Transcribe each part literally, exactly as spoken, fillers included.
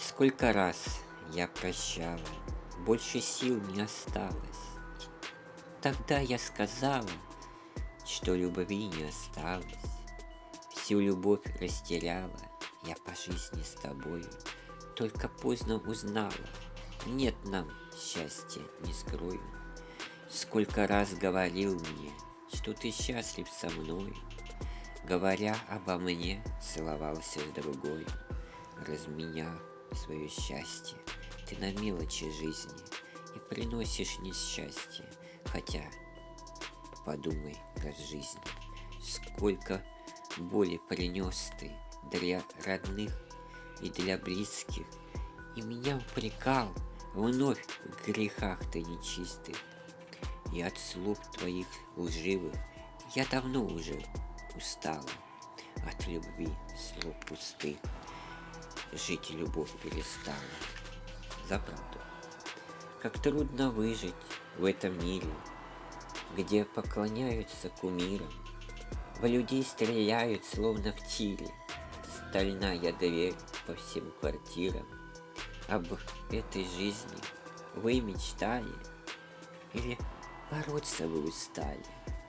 Сколько раз я прощала, больше сил не осталось. Тогда я сказала, что любви не осталось. Всю любовь растеряла я по жизни с тобою. Только поздно узнала, нет нам счастья, не скрою. Сколько раз говорил мне, что ты счастлив со мной. Говоря обо мне, целовался с другой. Разменяв свое счастье, ты на мелочи жизни и приносишь несчастье. Хотя, подумай раз жизни, сколько боли принес ты для родных и для близких, и меня упрекал вновь в грехах ты нечистых. И от слов твоих лживых я давно уже устала, от любви слов пустых жить любовь перестала. За правду. Как трудно выжить в этом мире, где поклоняются кумирам, в людей стреляют, словно в тире, стальная дверь по всем квартирам. Об этой жизни вы мечтали или бороться вы устали?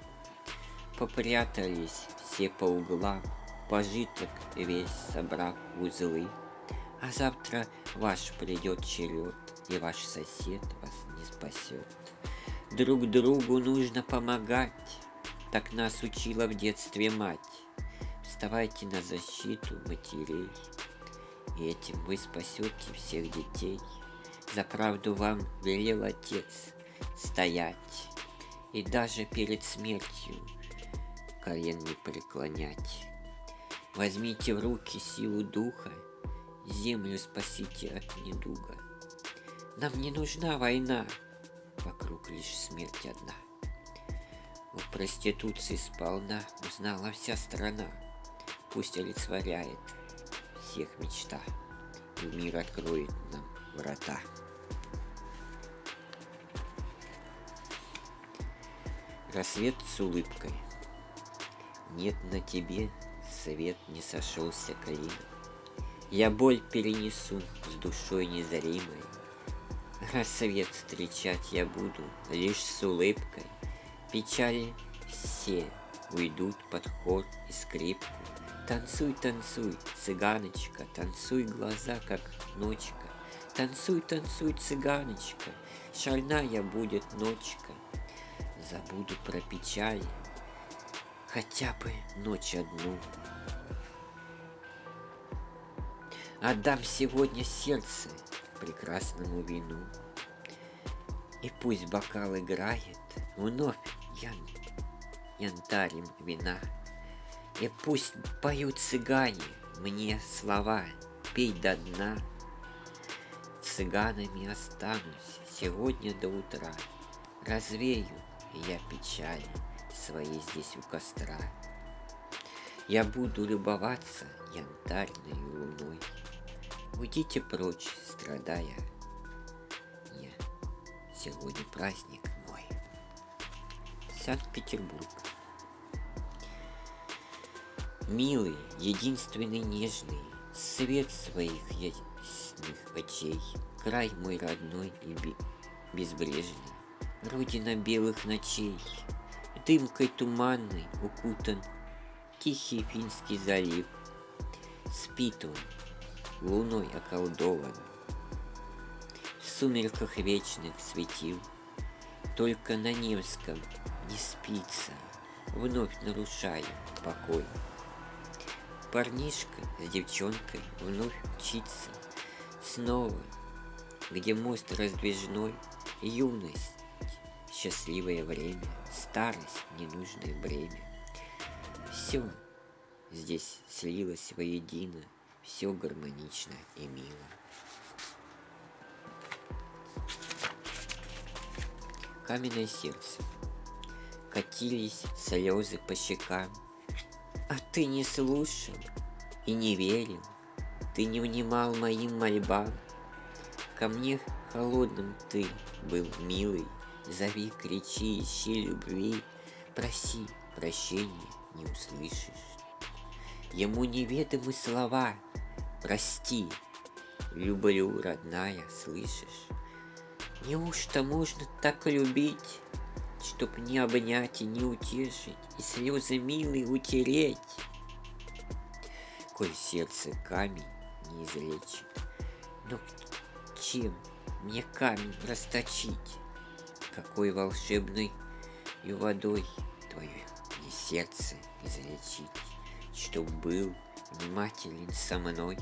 Попрятались все по углам, пожиток весь собрав в узлы. А завтра ваш придет черед, и ваш сосед вас не спасет. Друг другу нужно помогать, так нас учила в детстве мать. Вставайте на защиту матерей, и этим вы спасете всех детей. За правду вам велел отец стоять, и даже перед смертью колен не преклонять. Возьмите в руки силу духа, землю спасите от недуга. Нам не нужна война, вокруг лишь смерть одна. У проституции сполна узнала вся страна. Пусть олицетворяет всех мечта, и мир откроет нам врата. Рассвет с улыбкой. Нет на тебе, свет не сошелся клином. Я боль перенесу с душой незримой. Рассвет встречать я буду лишь с улыбкой. Печали все уйдут под хор и скрипку. Танцуй, танцуй, цыганочка, танцуй глаза, как ночка. Танцуй, танцуй, цыганочка, шальная будет ночка. Забуду про печали, хотя бы ночь одну. Отдам сегодня сердце прекрасному вину. И пусть бокал играет вновь ян... янтарем вина. И пусть поют цыгане мне слова, пей до дна. Цыганами останусь сегодня до утра. Развею я печали свои здесь у костра. Я буду любоваться янтарной луной. Уйдите прочь, страдая. Не, сегодня праздник мой. Санкт-Петербург. Милый, единственный, нежный, свет своих ясных очей, край мой родной и безбрежный, родина белых ночей. Дымкой туманной укутан тихий Финский залив. Спит он, луной околдован, в сумерках вечных светил. Только на Невском не спится, вновь нарушая покой. Парнишка с девчонкой вновь мчится снова, где мост раздвижной, юность, счастливое время, старость, ненужное бремя. Все здесь слилось воедино, все гармонично и мило. Каменное сердце. Катились слезы по щекам, а ты не слушал и не верил, ты не внимал моим мольбам. Ко мне холодным ты был милый, зови, кричи, ищи любви, проси прощения, не услышишь. Ему неведомы слова, прости, люблю, родная, слышишь? Неужто можно так любить, чтоб не обнять и не утешить, и слезы милые утереть? Коль сердце камень не излечит, но чем мне камень расточить? Какой волшебной и водой твое мне сердце излечить, чтоб был внимателен со мной?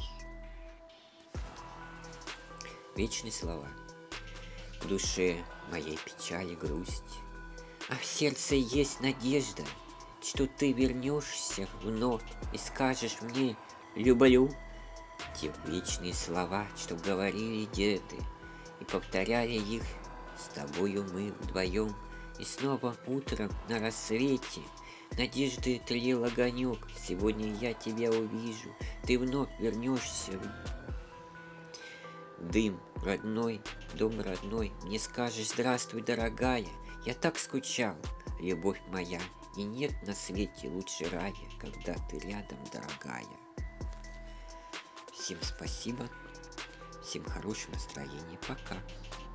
Вечные слова. В душе моей печаль и грусть, а в сердце есть надежда, что ты вернешься вновь и скажешь мне «люблю». Те вечные слова, что говорили деды, и повторяли их с тобою мы вдвоем. И снова утром на рассвете надежды тлел огонек. Сегодня я тебя увижу, ты вновь вернешься в дым родной, дом родной. Мне скажешь здравствуй, дорогая, я так скучал, любовь моя, и нет на свете лучше рая, когда ты рядом, дорогая. Всем спасибо, всем хорошего настроения, пока.